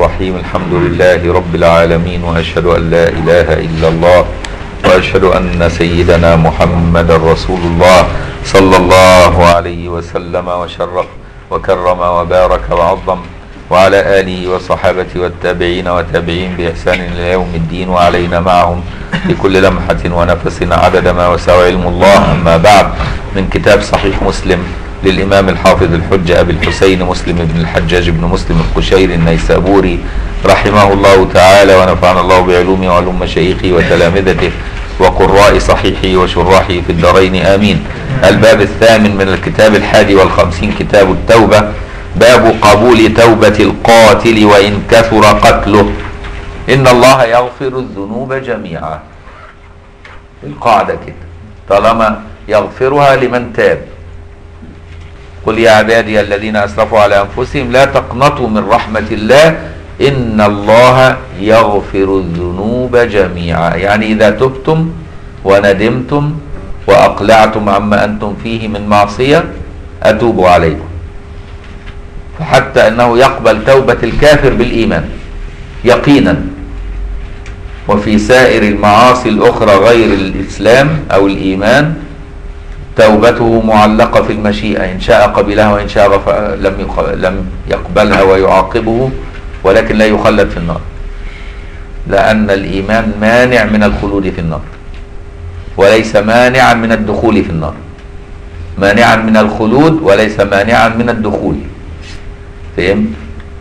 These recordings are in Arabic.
الرحيم. الحمد لله رب العالمين، وأشهد أن لا إله إلا الله، وأشهد أن سيدنا محمد رسول الله صلى الله عليه وسلم وشرف وكرم وبارك وعظم، وعلى آله وصحابته والتابعين وتابعين بإحسان إلى يوم الدين، وعلينا معهم بكل لمحة ونفس عدد ما وسع علم الله. أما بعد، من كتاب صحيح مسلم للإمام الحافظ الحجة أبي الحسين مسلم بن الحجاج بن مسلم القشيري النيسابوري رحمه الله تعالى، ونفعنا الله بعلومه وعلوم مشايخه وتلامذته وقراء صحيحه وشراحه في الدارين آمين. الباب الثامن من الكتاب 51، كتاب التوبة. باب قبول توبة القاتل وإن كثر قتله. إن الله يغفر الذنوب جميعا. القاعدة كده، طالما يغفرها لمن تاب. قل يا عبادي الذين أسرفوا على أنفسهم لا تقنطوا من رحمة الله إن الله يغفر الذنوب جميعا. يعني إذا تبتم وندمتم وأقلعتم عما أنتم فيه من معصية أتوب عليكم. فحتى أنه يقبل توبة الكافر بالإيمان يقينا، وفي سائر المعاصي الأخرى غير الإسلام أو الإيمان توبته معلقة في المشيئة، إن شاء قبلها وإن شاء لم يقبلها ويعاقبه، ولكن لا يخلد في النار، لأن الإيمان مانع من الخلود في النار وليس مانعا من الدخول في النار. مانعا من الخلود وليس مانعا من الدخول. فهمت؟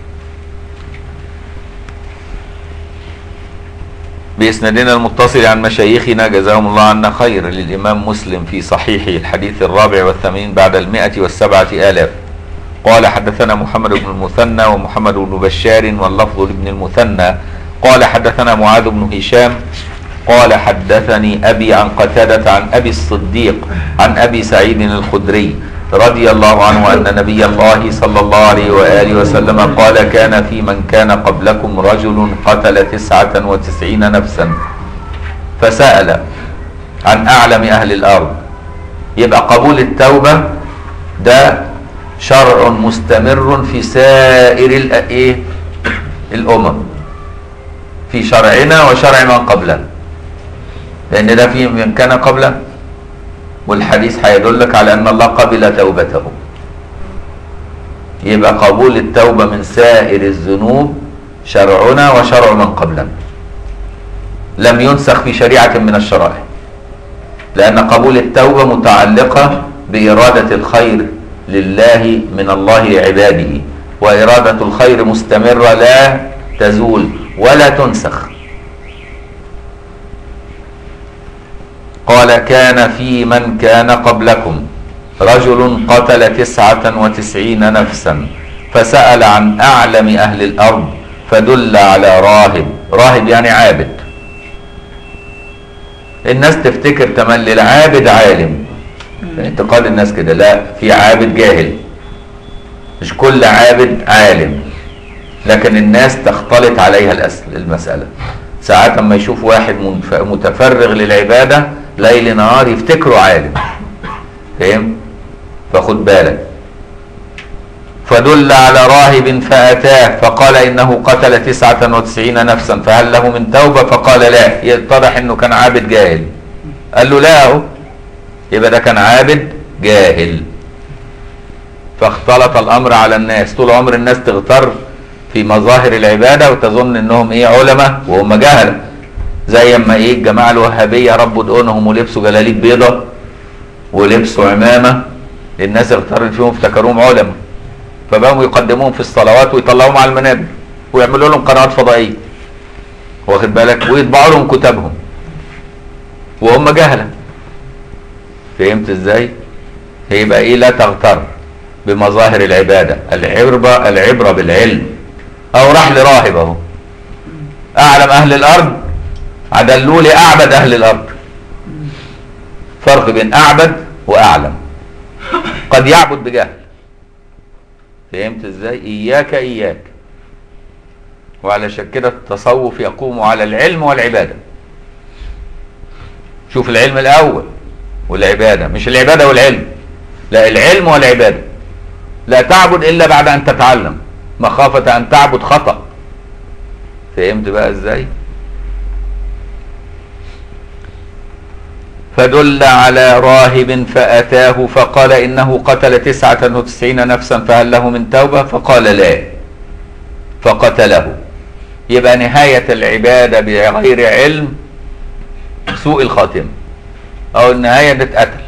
بإسنادنا المتصل عن مشايخنا جزاهم الله عنا خير للإمام مسلم في صحيحه الحديث 84 بعد 107,000. قال حدثنا محمد بن المثنى ومحمد بن بشار واللفظ لابن المثنى قال حدثنا معاذ بن هشام قال حدثني أبي عن قتادة عن أبي الصديق عن أبي سعيد الخدري رضي الله عنه أن نبي الله صلى الله عليه وآله وسلم قال كان في من كان قبلكم رجل قتل 99 نفسا فسأل عن أعلم أهل الأرض. يبقى قبول التوبة ده شرع مستمر في سائر الأمم، في شرعنا وشرع من قبلنا، لأن ده في من كان قبلنا، والحديث هيدلك على أن الله قبل توبته. يبقى قبول التوبة من سائر الذنوب شرعنا وشرع من قبلنا، لم ينسخ في شريعة من الشرائع، لأن قبول التوبة متعلقة بإرادة الخير لله من الله لعباده، وإرادة الخير مستمرة لا تزول ولا تنسخ. قال كان في من كان قبلكم رجل قتل 99 نفسا فسأل عن أعلم أهل الأرض فدل على راهب. راهب يعني عابد. الناس تفتكر تملي العابد عالم، اعتقاد الناس كده. لا، في عابد جاهل، مش كل عابد عالم، لكن الناس تختلط عليها المسألة. ساعات لما يشوف واحد متفرغ للعبادة ليل نهار يفتكره عالم. فهم؟ فخد بالك. فدل على راهب فأتاه فقال إنه قتل 99 نفسا فهل له من توبة؟ فقال لا. يتضح إنه كان عابد جاهل. قال له لا أهو، يبقى ده كان عابد جاهل. فاختلط الأمر على الناس. طول عمر الناس تغتر في مظاهر العبادة وتظن إنهم علماء وهم جهلة، زي ما الجماعة الوهابية ربوا دقونهم ولبسوا جلاليب بيضة ولبسوا عمامة، الناس اغترت فيهم افتكروهم علماء، فبقوا يقدموهم في الصلوات ويطلعوهم على المنابر ويعملوا لهم قنوات فضائية، واخد بالك، ويطبعوا لهم كتابهم وهم جهلة. فهمت ازاي؟ هيبقى لا تغتر بمظاهر العبادة. العبرة بالعلم. او راح لراهب اهو، اعلم اهل الارض عدلوا لي اعبد اهل الارض. فرق بين اعبد واعلم. قد يعبد بجهل. فهمت ازاي؟ اياك. وعلشان كده التصوف يقوم على العلم والعبادة. شوف العلم الاول والعبادة، مش العبادة والعلم، لا، العلم والعبادة. لا تعبد الا بعد ان تتعلم، مخافة ان تعبد خطأ. فهمت بقى ازاي؟ فدل على راهب فأتاه فقال إنه قتل 99 نفسا فهل له من توبة؟ فقال لا، فقتله. يبقى نهاية العبادة بغير علم سوء الخاتمة، أو النهاية بتقتل.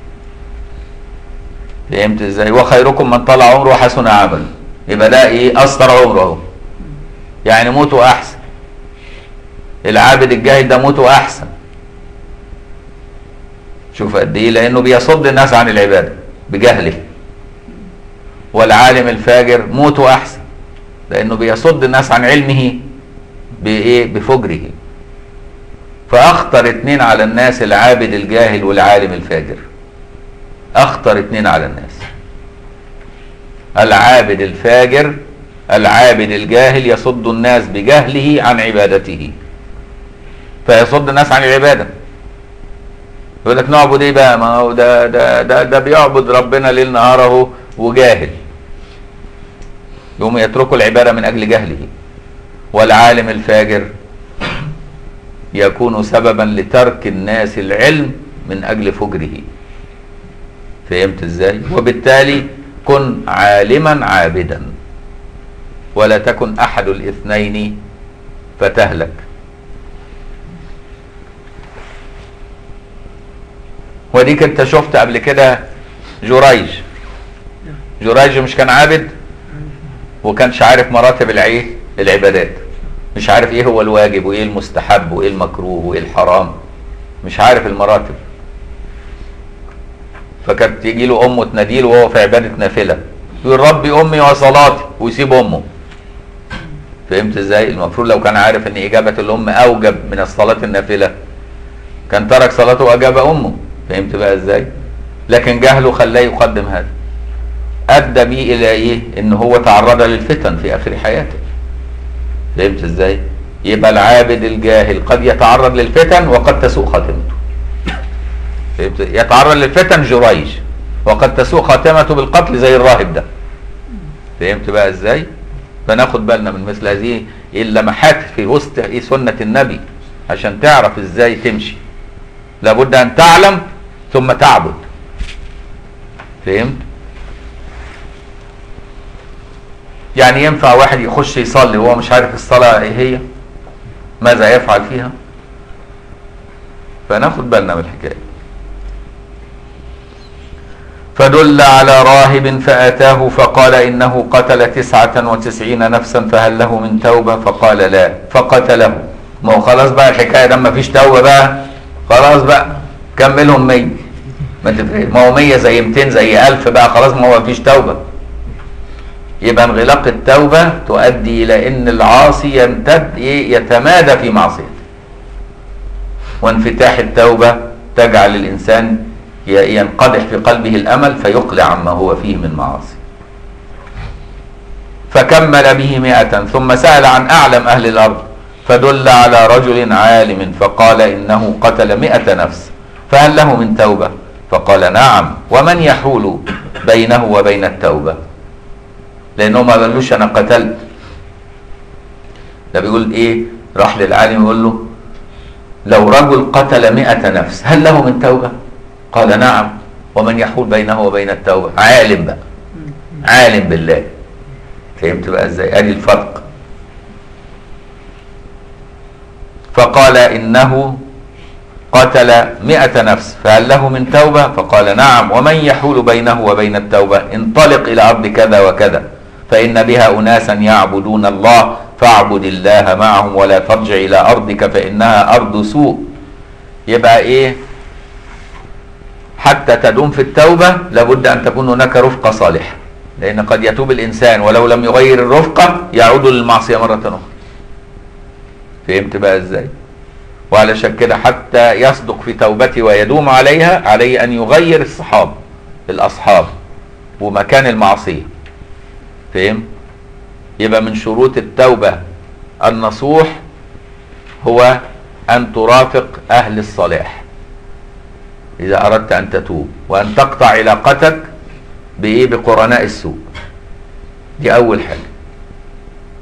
فهمت ازاي؟ وخيركم من طلع عمره وحسن عمله. يبقى ده ايه؟ أسطر عمره، يعني موته أحسن. العابد الجاهد ده موته أحسن. شوف قد ايه، لانه بيصد الناس عن العباده بجهله. والعالم الفاجر موته احسن، لانه بيصد الناس عن علمه بايه؟ بفجره. فاخطر اتنين على الناس العابد الجاهل والعالم الفاجر. اخطر اتنين على الناس، العابد الفاجر. العابد الجاهل يصد الناس بجهله عن عبادته، فيصد الناس عن العباده. يقول لك نعبد ايه بقى؟ ما هو ده بيعبد ربنا ليل نهاره وجاهل، يقوم يتركوا العباده من اجل جهله. والعالم الفاجر يكون سببا لترك الناس العلم من اجل فجره. فهمت ازاي؟ وبالتالي كن عالما عابدا، ولا تكن احد الاثنين فتهلك. وديك انت شفت قبل كده جريج. جريج مش كان عابد؟ وكانش عارف مراتب العبادات، مش عارف ايه هو الواجب وايه المستحب وايه المكروه وايه الحرام، مش عارف المراتب. فكانت تيجي له امه تناديله وهو في عباده نافله، يقول ربي امي وصلاتي، ويسيب امه. فهمت ازاي؟ المفروض لو كان عارف ان اجابه الام اوجب من الصلاه النافله كان ترك صلاته واجاب امه. فهمت بقى ازاي؟ لكن جهله خلاه يقدم هذا، ادى بيه الى ايه؟ ان هو تعرض للفتن في اخر حياته. فهمت ازاي؟ يبقى العابد الجاهل قد يتعرض للفتن وقد تسوء خاتمته. فهمت؟ يتعرض للفتن جريج، وقد تسوء خاتمته بالقتل زي الراهب ده. فهمت بقى ازاي؟ فناخد بالنا من مثل هذه اللمحات في وسط سنة النبي عشان تعرف ازاي تمشي. لابد ان تعلم ثم تعبد. فهمت؟ يعني ينفع واحد يخش يصلي وهو مش عارف الصلاة ايه هي؟ ماذا يفعل فيها؟ فناخد بالنا من الحكاية. فدل على راهب فأتاه فقال إنه قتل 99 نفسا فهل له من توبة؟ فقال لا، فقتله. ما هو خلاص بقى الحكاية ده ما فيش توبة بقى، خلاص بقى كملهم 100. ما تفرق، ما هو 100 زي 200 زي 1000 بقى خلاص، ما هو ما فيش توبة. يبقى انغلاق التوبة تؤدي إلى أن العاصي يتمادى في معصيته، وانفتاح التوبة تجعل الإنسان ينقدح في قلبه الأمل فيقلع عما هو فيه من معاصي. فكمل به 100 ثم سأل عن أعلم أهل الأرض فدل على رجل عالم فقال إنه قتل 100 نفس فهل له من توبة؟ فقال نعم، ومن يحول بينه وبين التوبة؟ لأنه ما قالوش أنا قتلت، ده بيقول إيه؟ راح للعالم يقول له لو رجل قتل 100 نفس هل له من توبة؟ قال نعم، ومن يحول بينه وبين التوبة؟ عالم بقى، عالم بالله. فهمت بقى ازاي؟ ادي الفرق. فقال إنه قتل 100 نفس فهل له من توبة؟ فقال نعم، ومن يحول بينه وبين التوبة؟ انطلق إلى أرض كذا وكذا فإن بها أناسا يعبدون الله فاعبد الله معهم ولا ترجع إلى أرضك فإنها أرض سوء. يبقى إيه؟ حتى تدوم في التوبة لابد أن تكون هناك رفقة صالحة، لأن قد يتوب الإنسان ولو لم يغير الرفقة يعود للمعصية مرة أخرى. فهمت بقى إزاي؟ وعلشان كده حتى يصدق في توبته ويدوم عليها عليه أن يغير الأصحاب ومكان المعصية. فهم؟ يبقى من شروط التوبة النصوح هو أن ترافق أهل الصلاح إذا أردت أن تتوب، وأن تقطع علاقتك بقرناء السوء. دي أول حاجة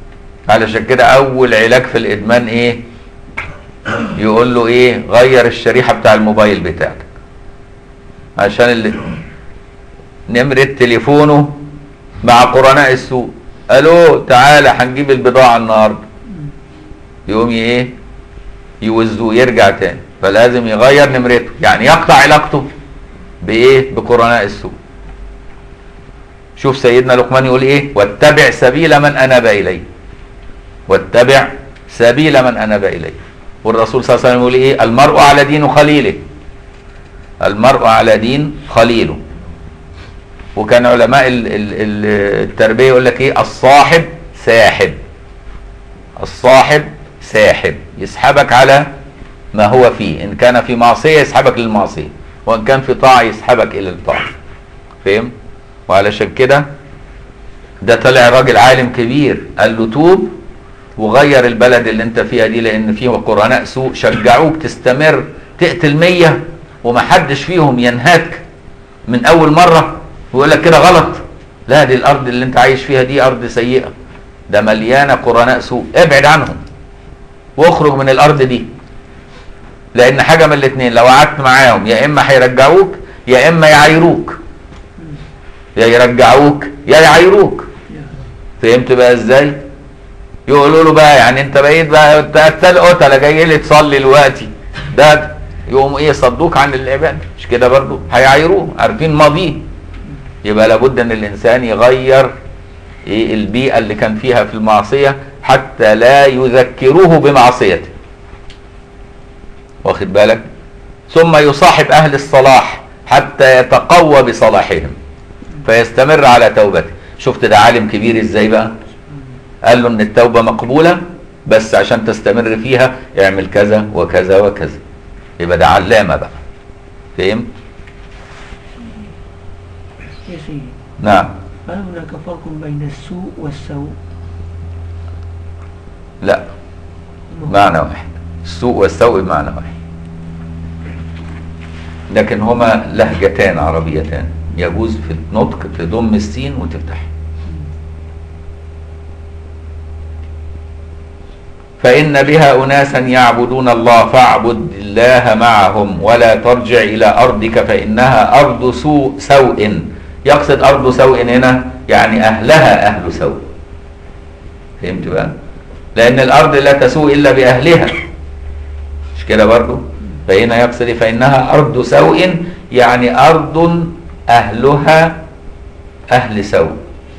علشان كده اول علاج في الادمان ايه؟ يقول له ايه؟ غير الشريحه بتاع الموبايل بتاعتك، عشان اللي نمره تليفونه مع قرناء السوق. الو تعالى هنجيب البضاعه النهارده، يقوم ايه؟ يوزوه يرجع تاني. فلازم يغير نمرته، يعني يقطع علاقته بايه؟ بقرناء السوق. شوف سيدنا لقمان يقول ايه؟ واتبع سبيل من اناب اليه، واتبع سبيل من اناب اليه. والرسول صلى الله عليه وسلم يقول ايه؟ المرء على دين خليله، المرء على دين خليله. وكان علماء التربيه يقول لك ايه؟ الصاحب ساحب، الصاحب ساحب، يسحبك على ما هو فيه. ان كان في معصيه يسحبك للمعصيه، وان كان في طاعه يسحبك الى الطاعه. فهم؟ وعلشان كده ده طلع راجل عالم كبير، قال له توب وغير البلد اللي انت فيها دي، لان فيه قرناء سوء شجعوك تستمر تقتل 100 ومحدش فيهم ينهاك من اول مره ويقول لك كده غلط. لا، دي الارض اللي انت عايش فيها دي ارض سيئه، ده مليانه قرناء سوء، ابعد عنهم واخرج من الارض دي. لان حاجه من الاثنين، لو قعدت معاهم يا اما هيرجعوك يا اما يعايروك، يا يرجعوك يا يعايروك. فهمت بقى ازاي؟ يقولوا له بقى يعني انت بقيت بقى قتال قتله جاي لي تصلي دلوقتي، ده يقوم ايه؟ صدوك عن العباده، مش كده برضه؟ هيعايروه، عارفين ماضيه. يبقى لابد ان الانسان يغير ايه؟ البيئه اللي كان فيها في المعصيه حتى لا يذكروه بمعصيته، واخد بالك؟ ثم يصاحب اهل الصلاح حتى يتقوى بصلاحهم فيستمر على توبته. شفت ده عالم كبير ازاي بقى؟ قال له ان التوبه مقبوله، بس عشان تستمر فيها اعمل كذا وكذا وكذا. يبقى ده علامه بقى. فهمت؟ يا سيدي نعم. هل هناك فرق بين السوء والسوء؟ لا، معنى واحد، السوء والسوء بمعنى واحد، لكن هما لهجتان عربيتان، يجوز في النطق تضم السين وتفتح. فإن بها أناسا يعبدون الله فاعبد الله معهم ولا ترجع إلى أرضك فإنها أرض سوء. يقصد أرض سوء هنا يعني أهلها أهل سوء. فهمت بقى؟ لأن الأرض لا تسوء إلا بأهلها، مش كده برضو؟ فهنا يقصد فإنها أرض سوء يعني أرض أهلها أهل سوء.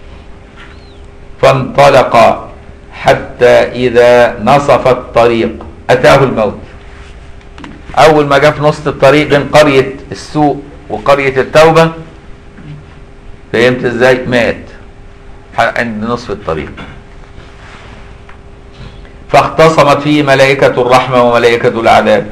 فانطلق حتى إذا نصف الطريق أتاه الموت. أول ما جاء في نص الطريق بين قرية السوء وقرية التوبة، فهمت إزاي؟ مات عند نصف الطريق. فاختصمت فيه ملائكة الرحمة وملائكة العذاب،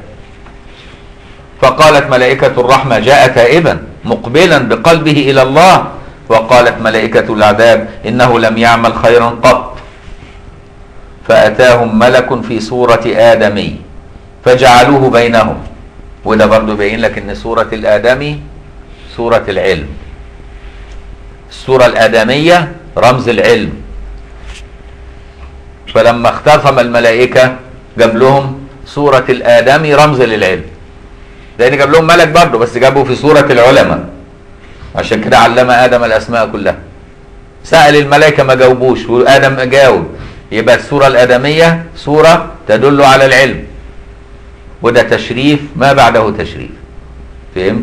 فقالت ملائكة الرحمة جاء تائبا مقبلا بقلبه إلى الله، وقالت ملائكة العذاب إنه لم يعمل خيرا قط. فأتاهم ملك في صورة آدمي فجعلوه بينهم. وده برضو يبين لك ان صورة الآدمي صورة العلم، الصورة الآدمية رمز العلم. فلما اختصم الملائكة جاب لهم صورة الآدمي رمز للعلم، لأن جاب لهم ملك برضو بس جابه في صورة العلماء، عشان كده علم آدم الأسماء كلها. سأل الملائكة ما جاوبوش وآدم جاوب، يبقى الصورة الآدمية صورة تدل على العلم، وده تشريف ما بعده تشريف. فهمت؟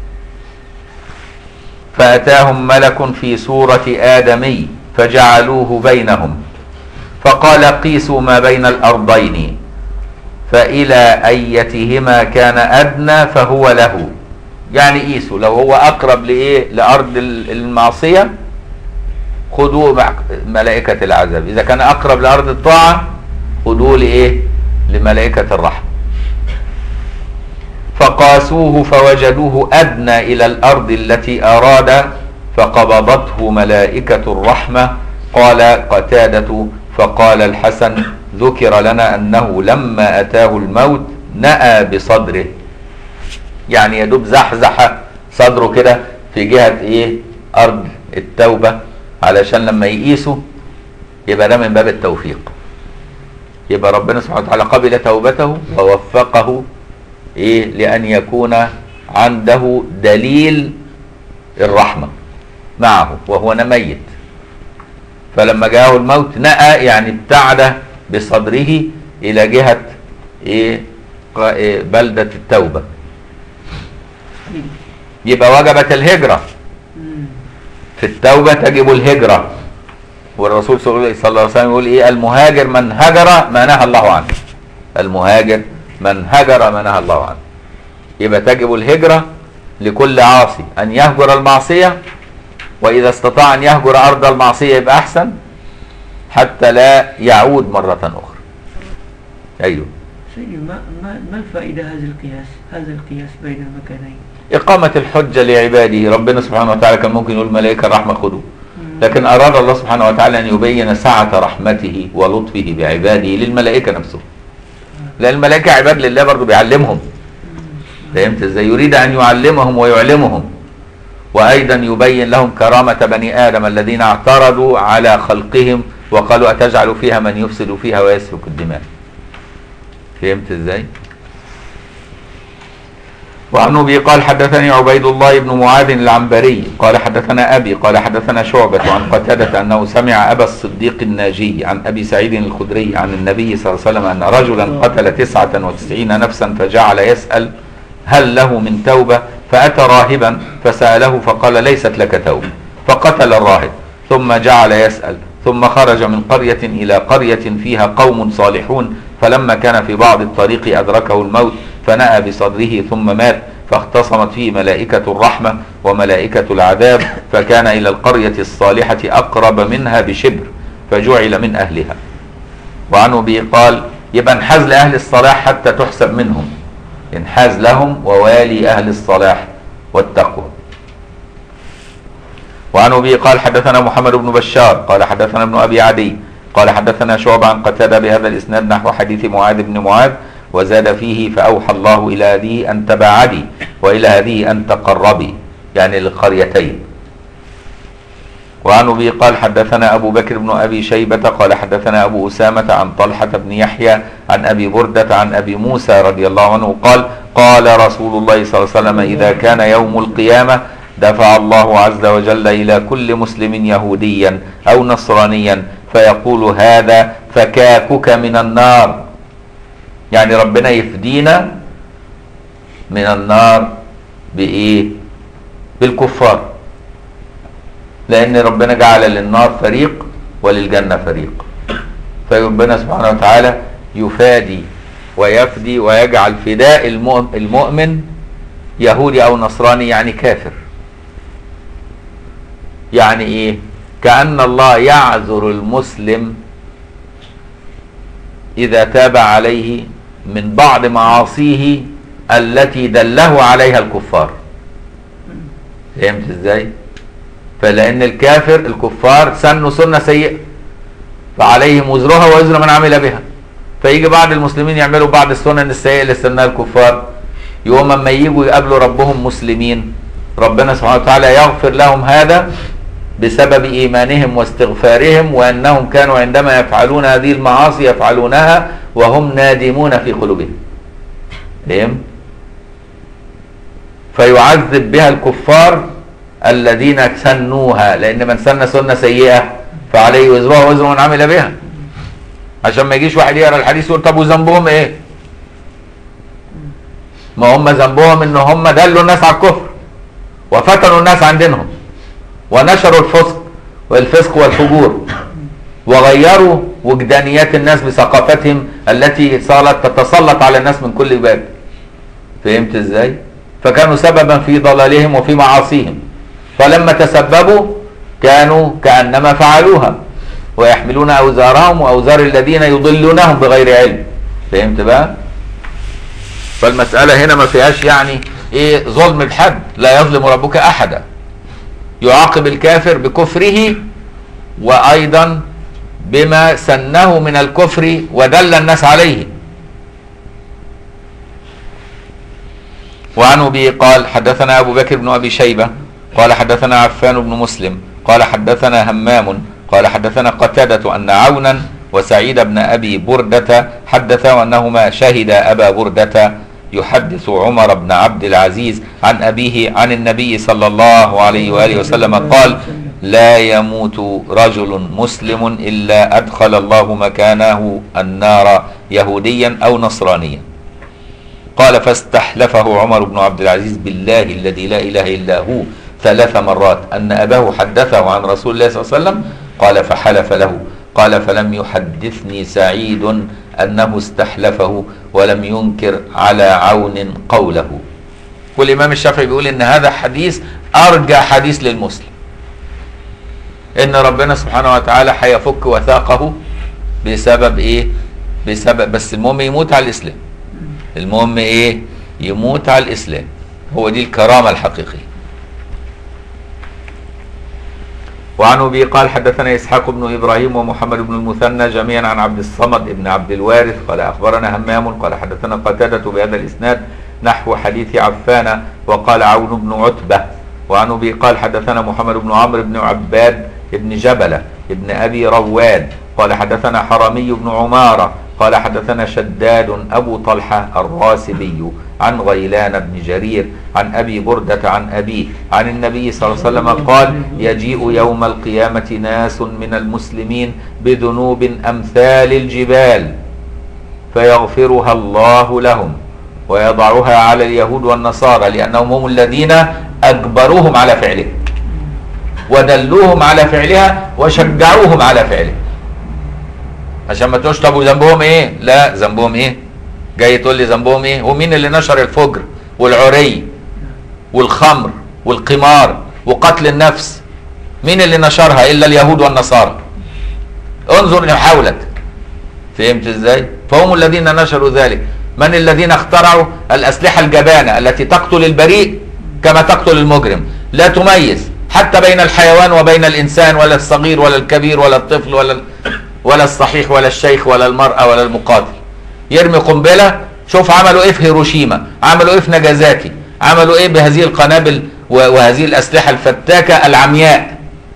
فأتاهم ملك في صورة آدمي فجعلوه بينهم فقال قيسوا ما بين الأرضين فإلى أيتهما كان أدنى فهو له. يعني قيسوا لو هو أقرب لإيه؟ لأرض المعصية خذوه مع ملائكة العذاب، إذا كان أقرب لأرض الطاعة خذوه لإيه؟ لملائكة الرحمة. فقاسوه فوجدوه أدنى إلى الأرض التي أراد فقبضته ملائكة الرحمة. قال قتادة فقال الحسن ذكر لنا أنه لما أتاه الموت نأى بصدره، يعني يدوب زحزح صدره كده في جهة إيه؟ أرض التوبة، علشان لما يقيسوا يبقى ده من باب التوفيق. يبقى ربنا سبحانه وتعالى قبل توبته ووفقه لأن يكون عنده دليل الرحمة معه وهو ميت. فلما جاءه الموت نأى، يعني ابتعد بصدره إلى جهة بلدة التوبة، يبقى وجبت الهجرة. في التوبة تجب الهجرة، والرسول صلى الله عليه وسلم يقول المهاجر من هجر ما نهى الله عنه. المهاجر من هجر ما نهى الله عنه. يبقى تجب الهجرة لكل عاصي أن يهجر المعصية، وإذا استطاع أن يهجر أرض المعصية يبقى أحسن حتى لا يعود مرة أخرى. أيوه سيدي، ما الفائدة هذا القياس بين المكانين؟ إقامة الحجة لعباده. ربنا سبحانه وتعالى كان ممكن يقول الملائكة الرحمة خذوا، لكن أراد الله سبحانه وتعالى أن يبين سعة رحمته ولطفه بعباده للملائكة نفسه، لأن الملائكة عباد لله برضه بيعلمهم. فهمت ازاي؟ يريد أن يعلمهم ويعلمهم، وأيضا يبين لهم كرامة بني آدم الذين اعترضوا على خلقهم وقالوا أتجعل فيها من يفسد فيها ويسفك الدماء. فهمت ازاي؟ وعن أبي قال حدثني عبيد الله بن معاذ العنبري قال حدثنا أبي قال حدثنا شعبة عن قتادة أنه سمع أبا الصديق الناجي عن أبي سعيد الخدري عن النبي صلى الله عليه وسلم أن رجلا قتل 99 نفسا فجعل يسأل هل له من توبة، فأتى راهبا فسأله فقال ليست لك توبة، فقتل الراهب ثم جعل يسأل، ثم خرج من قرية إلى قرية فيها قوم صالحون، فلما كان في بعض الطريق أدركه الموت فنأى بصدره ثم مات، فاختصمت فيه ملائكة الرحمة وملائكة العذاب، فكان إلى القرية الصالحة أقرب منها بشبر فجعل من أهلها. وعن أبي قال يبقى انحاز لأهل الصلاح حتى تحسب منهم، انحاز لهم ووالي أهل الصلاح والتقوى. وعن أبي قال حدثنا محمد بن بشار قال حدثنا ابن أبي عدي قال حدثنا شعبة عن قتادة بهذا الإسناد نحو حديث معاذ بن معاذ، وزاد فيه فأوحى الله إلى هذه أن تباعدي وإلى هذه أن تقربي، يعني للقريتين. وعن أبي قال حدثنا أبو بكر بن أبي شيبة قال حدثنا أبو أسامة عن طلحة بن يحيى عن أبي بردة عن أبي موسى رضي الله عنه قال قال رسول الله صلى الله عليه وسلم إذا كان يوم القيامة دفع الله عز وجل إلى كل مسلم يهوديا أو نصرانيا فيقول هذا فكاكك من النار، يعني ربنا يفدينا من النار بإيه؟ بالكفار، لأن ربنا جعل للنار فريق وللجنة فريق، فربنا سبحانه وتعالى يفادي ويفدي ويجعل فداء المؤمن يهودي أو نصراني، يعني كافر. يعني إيه؟ كأن الله يعذر المسلم إذا تاب عليه من بعض معاصيه التي دله عليها الكفار. فهمت ازاي؟ فلأن الكفار سنوا سنة سيئة فعليهم وزرها ووزر من عمل بها، فيجي بعض المسلمين يعملوا بعض السنن السيئة اللي سنها الكفار، يوم اما يجوا يقابلوا ربهم مسلمين ربنا سبحانه وتعالى يغفر لهم هذا بسبب إيمانهم واستغفارهم، وأنهم كانوا عندما يفعلون هذه المعاصي يفعلونها وهم نادمون في قلوبهم. فهم؟ فيعذب بها الكفار الذين سنوها، لأن من سن سنة سيئة فعليه وزرها وزر من عمل بها، عشان ما يجيش واحد يقرأ الحديث يقول طب وذنبهم إيه؟ ما هم ذنبهم إن هم دلوا الناس على الكفر وفتنوا الناس عن دينهم ونشروا الفسق والفجور وغيروا وجدانيات الناس بثقافتهم التي صارت تتسلط على الناس من كل باب. فهمت ازاي؟ فكانوا سببا في ضلالهم وفي معاصيهم، فلما تسببوا كانوا كأنما فعلوها ويحملون أوزارهم وأوزار الذين يضلونهم بغير علم. فهمت بقى؟ فالمسألة هنا ما فيهاش يعني ايه ظلم بحد، لا يظلم ربك أحدا، يعاقب الكافر بكفره وأيضا بما سنه من الكفر ودل الناس عليه. وعن أبي قال حدثنا أبو بكر بن أبي شيبة قال حدثنا عفان بن مسلم قال حدثنا همام قال حدثنا قتادة أن عونا وسعيد بن أبي بردة حدثا أنهما شهد أبا بردة يحدث عمر بن عبد العزيز عن أبيه عن النبي صلى الله عليه وآله وسلم قال: لا يموت رجل مسلم إلا أدخل الله مكانه النار يهوديا أو نصرانيا. قال: فاستحلفه عمر بن عبد العزيز بالله الذي لا إله إلا هو 3 مرات أن أباه حدثه عن رسول الله صلى الله عليه وسلم. قال: فحلف له. قال: فلم يحدثني سعيد أنه استحلفه ولم ينكر على عون قوله. والإمام الشافعي بيقول إن هذا حديث أرجى حديث للمسلم، إن ربنا سبحانه وتعالى هيفك وثاقه بسبب إيه؟ بسبب بس المهم يموت على الإسلام. المهم إيه؟ يموت على الإسلام. هو دي الكرامة الحقيقية. وعن أبي قال: حدثنا إسحاق بن إبراهيم ومحمد بن المثنى جميعا عن عبد الصمد بن عبد الوارث قال: أخبرنا همام قال: حدثنا قتادة بهذا الإسناد نحو حديث عفان. وقال عون بن عتبة. وعن أبي قال: حدثنا محمد بن عمرو بن عباد بن جبلة بن أبي رواد قال: حدثنا حرمي بن عمارة قال: حدثنا شداد أبو طلحة الراسبي عن غيلان بن جرير عن أبي بردة عن أبيه عن النبي صلى الله عليه وسلم قال: يجيء يوم القيامة ناس من المسلمين بذنوب أمثال الجبال فيغفرها الله لهم ويضعها على اليهود والنصارى لأنهم هم الذين أجبروهم على فعله ودلوهم على فعلها وشجعوهم على فعله. عشان ما تقولش طب وذنبهم ايه؟ لا، ذنبهم ايه؟ جاي تقول لي ذنبهم ايه؟ ومين اللي نشر الفجر والعري والخمر والقمار وقتل النفس؟ مين اللي نشرها الا اليهود والنصارى؟ انظر حولك. فهمت ازاي؟ فهم الذين نشروا ذلك. من الذين اخترعوا الاسلحه الجبانه التي تقتل البريء كما تقتل المجرم، لا تميز حتى بين الحيوان وبين الانسان، ولا الصغير ولا الكبير ولا الطفل ولا الصحيح ولا الشيخ ولا المرأة ولا المقاتل. يرمي قنبلة. شوف عملوا ايه في هيروشيما، عملوا ايه في ناجازاكي، عملوا ايه بهذه القنابل وهذه الأسلحة الفتاكة العمياء.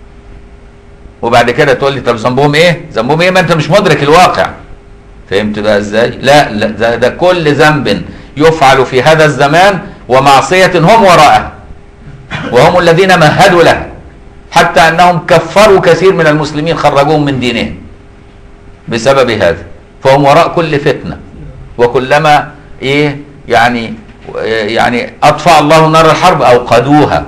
وبعد كده تقول لي طب ذنبهم ايه؟ ذنبهم ايه؟ ما انت مش مدرك الواقع. فهمت بقى ازاي؟ لا ده كل ذنب يفعل في هذا الزمان ومعصية هم وراءه وهم الذين مهدوا له، حتى انهم كفروا كثير من المسلمين، خرجوهم من دينهم بسبب هذا. فهم وراء كل فتنة، وكلما ايه يعني اطفأ الله نار الحرب اوقدوها.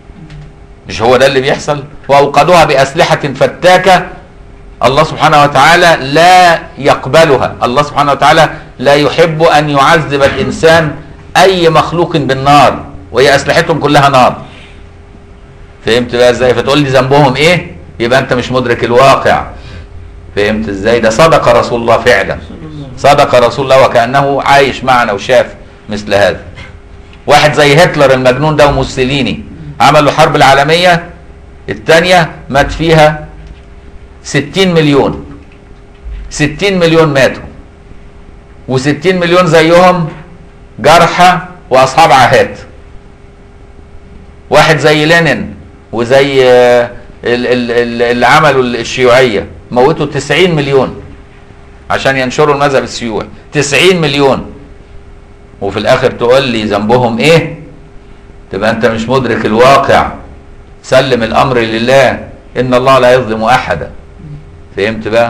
مش هو ده اللي بيحصل؟ واوقدوها باسلحة فتاكة الله سبحانه وتعالى لا يقبلها. الله سبحانه وتعالى لا يحب ان يعذب الانسان اي مخلوق بالنار، وهي اسلحتهم كلها نار. فهمت بقى ازاي؟ فتقول لي ذنبهم ايه؟ يبقى انت مش مدرك الواقع. فهمت ازاي؟ ده صدق رسول الله فعلا، صدق رسول الله وكأنه عايش معنا وشاف مثل هذا. واحد زي هتلر المجنون ده وموسوليني عملوا الحرب العالمية الثانية، مات فيها 60 مليون. 60 مليون ماتوا، و60 مليون زيهم جرحى واصحاب عاهات. واحد زي لينين وزي اللي عملوا الشيوعية موتوا 90 مليون عشان ينشروا المذهب الشيوعي. 90 مليون. وفي الاخر تقول لي ذنبهم ايه؟ تبقى انت مش مدرك الواقع. سلم الامر لله، ان الله لا يظلم احدا. فهمت بقى؟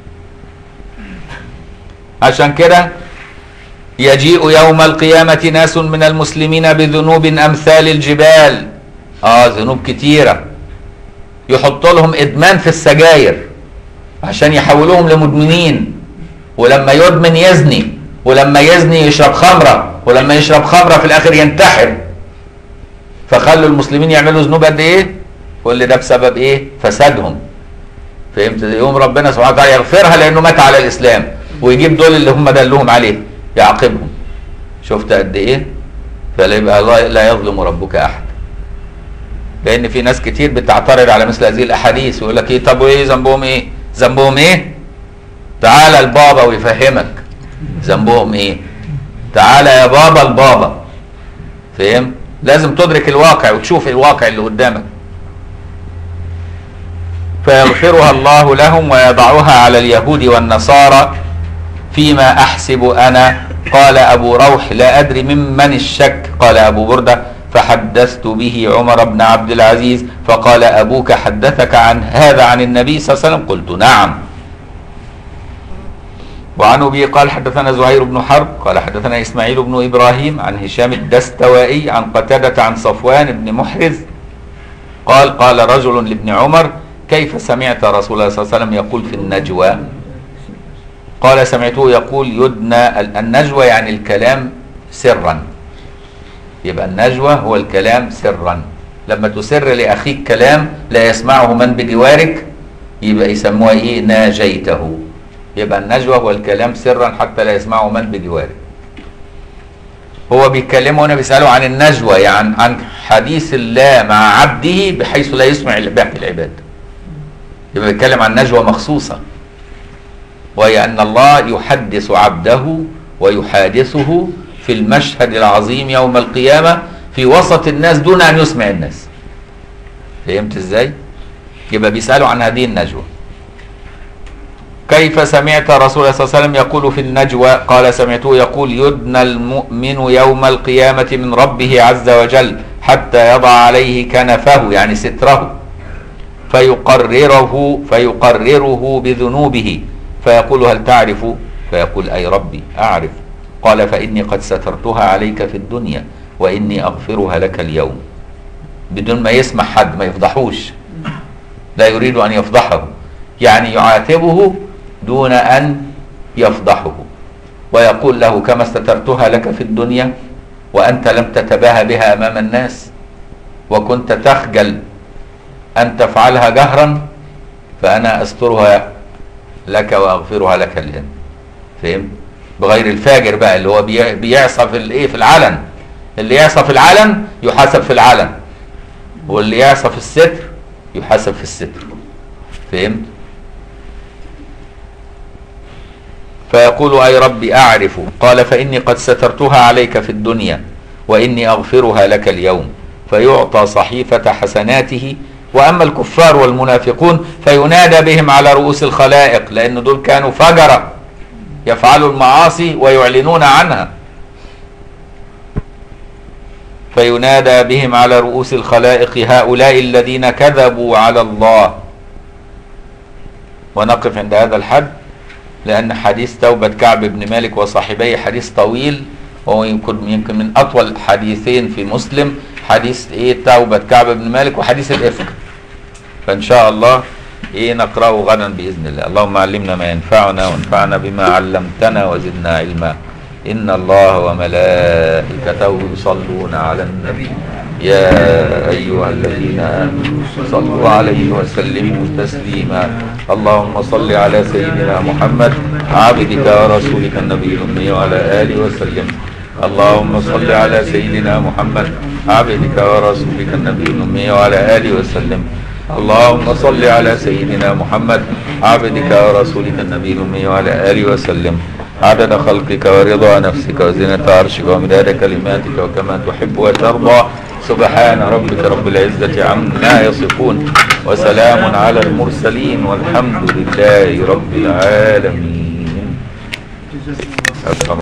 عشان كده يجيء يوم القيامة ناس من المسلمين بذنوب امثال الجبال. ذنوب كتيرة. يحط لهم ادمان في السجاير عشان يحولوهم لمدمنين، ولما يدمن يزني، ولما يزني يشرب خمرة، ولما يشرب خمرة في الاخر ينتحر. فخلوا المسلمين يعملوا ذنوب قد ايه؟ كل ده بسبب ايه؟ فسادهم. فهمت؟ يوم ربنا سبحانه وتعالى يغفرها لانه مات على الاسلام، ويجيب دول اللي هم دلوهم عليه يعاقبهم. شفت قد ايه؟ فلا يبقى الله لا يظلم ربك احد. لان في ناس كتير بتعترض على مثل هذه الاحاديث ويقول لك ايه؟ طب وايه ذنبهم ايه؟ ذنبهم ايه؟ تعالى البابا ويفهمك ذنبهم ايه. تعالى يا بابا البابا. فهم؟ لازم تدرك الواقع وتشوف الواقع اللي قدامك. فيغفرها الله لهم ويضعها على اليهود والنصارى فيما أحسب أنا. قال أبو روح لا أدري ممن الشك. قال أبو بردة فحدثت به عمر بن عبد العزيز فقال أبوك حدثك عن هذا عن النبي صلى الله عليه وسلم؟ قلت نعم. وعن أبي قال حدثنا زهير بن حرب قال حدثنا إسماعيل بن إبراهيم عن هشام الدستوائي عن قتادة عن صفوان بن محرز قال قال رجل لابن عمر كيف سمعت رسول الله صلى الله عليه وسلم يقول في النجوى؟ قال سمعته يقول يدنى النجوى يعني الكلام سرا. يبقى النجوى هو الكلام سرا، لما تسر لأخيك كلام لا يسمعه من بجوارك يبقى يسموها ايه؟ ناجيته. يبقى النجوى هو الكلام سرا حتى لا يسمعه من بجوارك. هو بيتكلمه هنا بيسأله عن النجوى يعني عن حديث الله مع عبده بحيث لا يسمع باقي العباد. يبقى بيتكلم عن نجوى مخصوصة، وهي أن الله يحدث عبده ويحادثه في المشهد العظيم يوم القيامة في وسط الناس دون أن يسمع الناس. فهمت ازاي؟ يبقى بيسألوا عن هذه النجوى. كيف سمعت رسول الله صلى الله عليه وسلم يقول في النجوى؟ قال سمعته يقول يدنى المؤمن يوم القيامة من ربه عز وجل حتى يضع عليه كنفه يعني ستره فيقرره بذنوبه فيقول هل تعرف؟ فيقول أي ربي أعرف. قال فإني قد سترتها عليك في الدنيا وإني أغفرها لك اليوم. بدون ما يسمع حد، ما يفضحوش، لا يريد أن يفضحه، يعني يعاتبه دون أن يفضحه ويقول له كما سترتها لك في الدنيا وأنت لم تتباهى بها أمام الناس وكنت تخجل أن تفعلها جهرا فأنا أسترها لك وأغفرها لك اليوم. فهمت؟ بغير الفاجر بقى اللي هو بيعصى في الايه؟ في العلن. اللي يعصى في العلن يحاسب في العلن، واللي يعصى في الستر يحاسب في الستر. فهمت؟ فيقول أي ربي أعرف. قال فإني قد سترتها عليك في الدنيا وإني أغفرها لك اليوم. فيعطى صحيفة حسناته. وأما الكفار والمنافقون فينادى بهم على رؤوس الخلائق، لأن دول كانوا فجرة يفعلوا المعاصي ويعلنون عنها. فينادى بهم على رؤوس الخلائق هؤلاء الذين كذبوا على الله. ونقف عند هذا الحد لأن حديث توبة كعب بن مالك وصاحبيه حديث طويل، وهو يمكن من أطول حديثين في مسلم، حديث توبة كعب بن مالك وحديث الإفك. فإن شاء الله نقرأه غدا بإذن الله. اللهم علمنا ما ينفعنا وانفعنا بما علمتنا وزدنا علما. إن الله وملائكته يصلون على النبي يا أيها الذين آمنوا صلوا عليه وسلموا تسليما. اللهم صل على سيدنا محمد عبدك ورسولك النبي الأمي وعلى آله وسلم. اللهم صل على سيدنا محمد عبدك ورسولك النبي الأمي وعلى آله وسلم. اللهم صل على سيدنا محمد عبدك ورسولك النبي الأمي وعلى آله وسلم. عدد خلقك ورضا نفسك وزنة عرشك ومداد كلماتك وكما تحب وترضى. سبحان ربك رب العزة عما يصفون وسلام على المرسلين والحمد لله رب العالمين.